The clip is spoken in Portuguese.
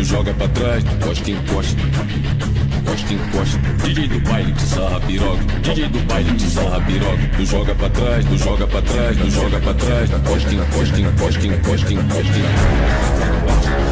tu joga pra trás, tu encosta, encosta. Encosta, encosta. DJ do baile te sarra piroca. DJ do baile te sarra piroca. Tu joga pra trás, tu joga pra trás, tu joga pra trás. Encosta, encosta, encosta, encosta, encosta.